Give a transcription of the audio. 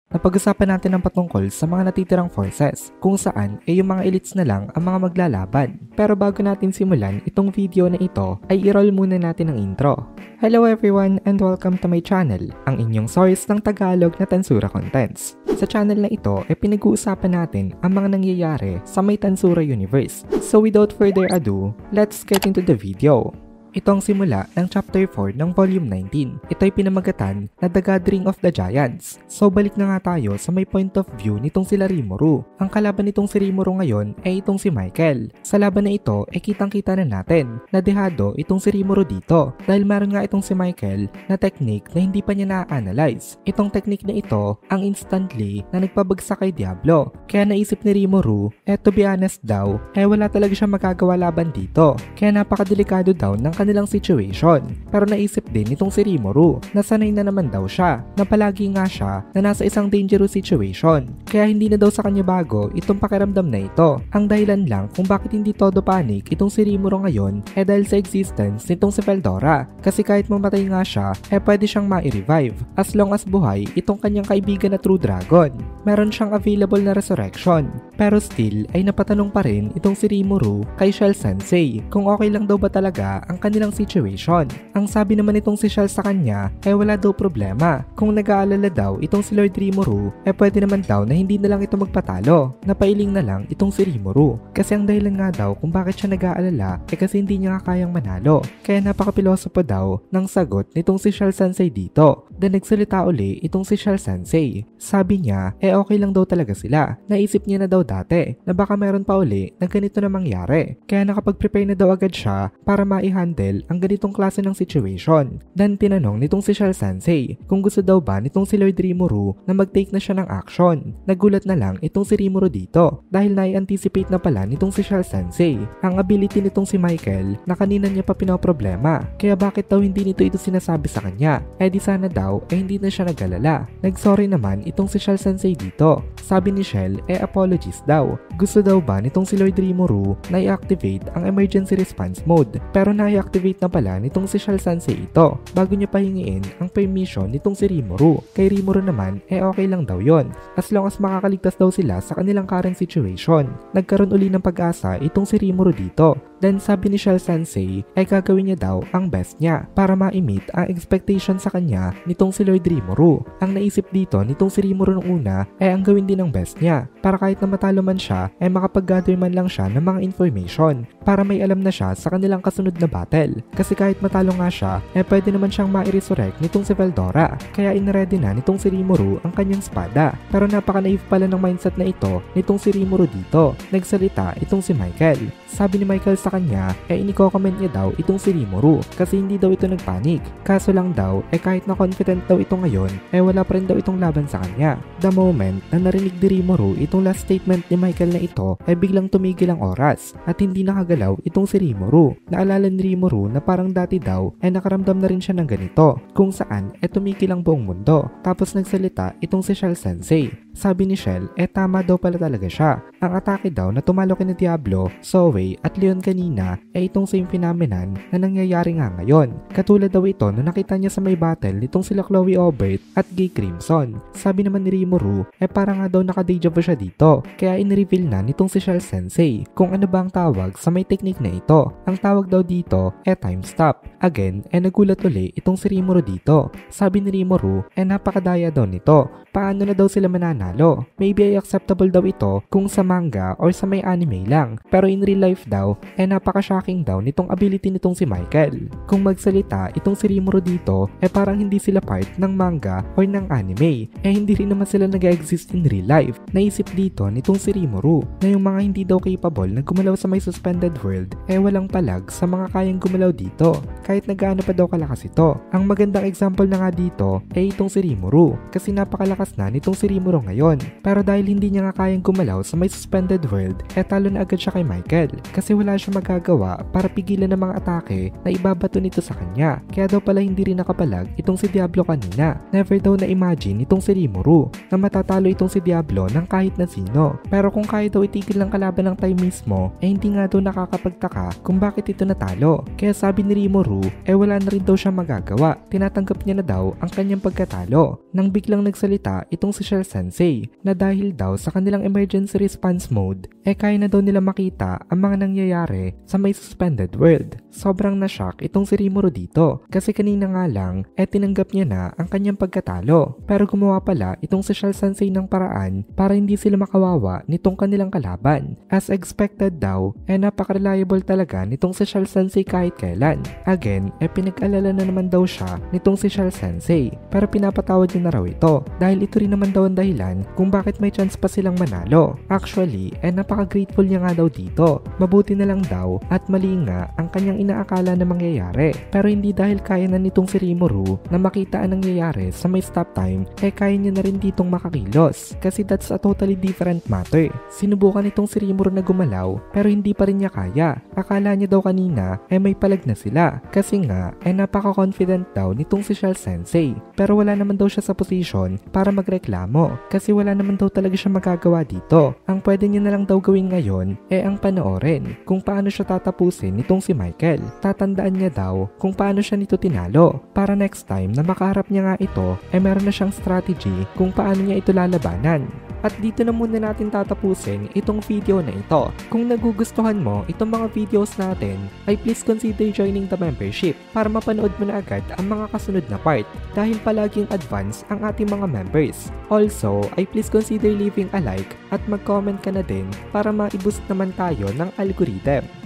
Napag-usapan natin ang patungkol sa mga natitirang forces, kung saan yung mga elites na lang ang mga maglalaban. Pero bago natin simulan itong video na ito, ay i-roll muna natin ang intro. Hello everyone and welcome to my channel, ang inyong source ng Tagalog na Tansura Contents. Sa channel na ito ay pinag-uusapan natin ang mga nangyayari sa may Tansura Universe. So without further ado, let's get into the video. Ito ang simula ng Chapter 4 ng Volume 19. Ito ay pinamagatan na The Gathering of the Giants. So balik na nga tayo sa may point of view nitong sila Rimuru. Ang kalaban nitong si Rimuru ngayon ay itong si Michael. Sa laban na ito ay kitang-kita na natin na dehado itong si Rimuru dito dahil meron nga itong si Michael na technique na hindi pa niya na-analyze. Itong technique na ito ang instantly na nagpabagsak kay Diablo. Kaya naisip ni Rimuru, to be honest daw, wala talaga siya magagawa laban dito. Kaya napakadelikado daw ng kanilang situation. Pero naisip din itong si Rimuru na sanay na naman daw siya na palagi nga siya na nasa isang dangerous situation. Kaya hindi na daw sa kanya bago itong pakiramdam na ito. Ang dahilan lang kung bakit hindi todo panic itong si Rimuru ngayon dahil sa existence nitong si Veldora. Kasi kahit mamatay nga siya pwede siyang ma-revive as long as buhay itong kanyang kaibigan na True Dragon. Meron siyang available na resurrection. Pero still ay napatanong pa rin itong si Rimuru kay Shell Sensei kung okay lang daw ba talaga ang kanilang situation. Ang sabi naman itong si Shell sa kanya wala daw problema. Kung nag-aalala daw itong si Lord Rimuru pwede naman daw na hindi na lang ito magpatalo. Napailing na lang itong si Rimuru. Kasi ang dahilan nga daw kung bakit siya nag-aalala kasi hindi niya nga kayang manalo. Kaya napaka-pilosopo daw ng sagot nitong si Shell Sensei dito. Then nagsalita uli itong si Shell Sensei. Sabi niya okay lang daw talaga sila. Naisip niya na daw dati na baka meron pa uli na ganito na mangyari. Kaya nakapag-prepare na daw agad siya para ma-handle ang ganitong klase ng situation. Then tinanong nitong si Shell Sensei kung gusto daw ba nitong si Lord Rimuru na mag-take na siya ng action. Nagulat na lang itong si Rimuru dito dahil nai-anticipate na pala nitong si Shell Sensei ang ability nitong si Michael na kanina niya pa pinoproblema. Kaya bakit daw hindi nito ito sinasabi sa kanya? Di sana daw hindi na siya nag-alala. Nag-sorry naman itong si Shell Sensei dito. Sabi ni Shell apologies daw. Gusto daw ba nitong si Lord Rimuru na i-activate ang emergency response mode pero na-i-activate na pala nitong si Shell Sensei ito bago niya pahingiin ang permission nitong si Rimuru. Kay Rimuru naman okay lang daw yon as long as makakaligtas daw sila sa kanilang current situation. Nagkaroon uli ng pag-asa itong si Rimuru dito. Then sabi ni Shell Sensei gagawin niya daw ang best niya para ma-meet ang expectation sa kanya nitong si Lord Rimuru. Ang naisip dito nitong si Rimuru nung una ang gawin din ang best niya para kahit na matalo man siya makapag-gather man lang siya ng mga information para may alam na siya sa kanilang kasunod na battle. Kasi kahit matalo nga siya pwede naman siyang ma-resurrect nitong si Veldora. Kaya inready na nitong si Rimuru ang kanyang espada. Pero napaka-naive pala ng mindset na ito nitong si Rimuru dito. Nagsalita itong si Michael. Sabi ni Michael sa kanya iniko-comment niya daw itong si Rimuru kasi hindi daw ito nagpanik. Kaso lang daw kahit na confident daw ito ngayon wala pa rin daw itong laban sa kanya. The moment na narinig ni Rimuru itong last statement ni Michael na ito biglang tumigil ang oras at hindi nakagalaw itong si Rimuru. Naalala ni Rimuru na parang dati daw nakaramdam na rin siya ng ganito kung saan tumigil ang buong mundo. Tapos nagsalita itong si Shell Sensei. Sabi ni Shell tama daw pala talaga siya. Ang atake daw na tumalo kina Diablo, Zoe at Leon kanina itong same phenomenon na nangyayari nga ngayon. Katulad daw ito na nakita niya sa may battle nitong sila Chloe Obert at Gay Crimson. Sabi naman ni Rimuru para nga daw naka-deja vu siya dito. Kaya in-reveal na nitong si Shell Sensei kung ano ba ang tawag sa may technique na ito. Ang tawag daw dito time stop. Again nagulat uli itong si Rimuru dito. Sabi ni Rimuru napakadaya daw nito. Paano na daw sila mananalo? Maybe acceptable daw ito kung sa manga or sa may anime lang. Pero in real life daw napaka-shocking daw nitong ability nitong si Michael. Kung magsalita itong si Rimuru dito parang hindi sila part ng manga or ng anime. Hindi rin naman sila nag-exist in real life. Naisip dito nitong si Rimuru na yung mga hindi daw capable na gumalaw sa may suspended world walang palag sa mga kayang gumalaw dito. Kahit nagaano pa daw kalakas ito. Ang magandang example na nga dito itong si Rimuru kasi napakalakas na nitong si Rimuru ngayon. yon. Pero dahil hindi niya nga kayang gumalaw sa may suspended world, talo na agad siya kay Michael kasi wala siya magagawa para pigilan ng mga atake na ibabato nito sa kanya. Kaya daw pala hindi rin nakapalag itong si Diablo kanina. Never daw na imagine itong si Rimuru na matatalo itong si Diablo ng kahit na sino. Pero kung kaya daw itigil ng kalaban ng time mismo, hindi nga daw nakakapagtaka kung bakit ito natalo. Kaya sabi ni Rimuru, wala na rin daw siya magagawa. Tinatanggap niya na daw ang kanyang pagkatalo. Nang biglang nagsalita itong si Shell Sensei na dahil daw sa kanilang emergency response mode, kaya na daw nila makita ang mga nangyayari sa may suspended world. Sobrang na-shock itong si Rimuru dito kasi kanina nga lang tinanggap niya na ang kanyang pagkatalo. Pero gumawa pala itong si Shell Sensei ng paraan para hindi sila makawawa nitong kanilang kalaban. As expected daw, napaka-reliable talaga nitong si Shell Sensei kahit kailan. Again, pinag-alala na naman daw siya nitong si Shell Sensei. Pero pinapatawad niya na raw ito dahil ito rin naman daw ang dahilan kung bakit may chance pa silang manalo. Actually, napaka-grateful niya nga daw dito. Mabuti na lang daw at mali nga ang kanyang inaakala na mangyayari. Pero hindi dahil kaya na nitong si Rimuru na makita ang nangyayari sa may stop time, kaya niya na rin ditong makakilos. Kasi that's a totally different matter. Sinubukan nitong si Rimuru na gumalaw pero hindi pa rin niya kaya. Akala niya daw kanina may palag na sila. Kasi nga napaka-confident daw nitong si Shell Sensei. Pero wala naman daw siya sa posisyon para magreklamo. Kasi wala naman daw talaga siya magagawa dito. Ang pwede niya na lang daw gawin ngayon ang panoorin kung paano siya tatapusin nitong si Michael. Tatandaan niya daw kung paano siya nito tinalo para next time na makaharap niya nga ito meron na siyang strategy kung paano niya ito lalabanan. At dito na muna natin tatapusin itong video na ito. Kung nagugustuhan mo itong mga videos natin, ay please consider joining the membership para mapanood mo na agad ang mga kasunod na part dahil palaging advance ang ating mga members. Also, ay please consider leaving a like at mag-comment ka na din para ma-boost naman tayo ng algorithm.